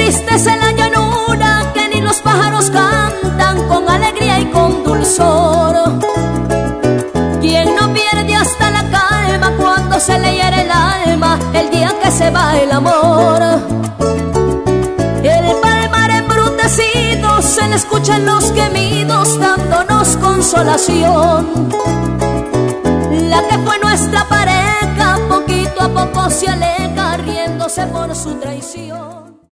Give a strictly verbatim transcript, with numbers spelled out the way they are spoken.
tristeza en la llanura que ni los pájaros cantan con alegría y con dulzor. Quien no pierde hasta la calma cuando se le hiere el alma el día que se va el amor. El palmar embrutecido se le escuchan los gemidos dándonos consolación. La que fue nuestra pareja poquito a poco se aleja riéndose por su traición.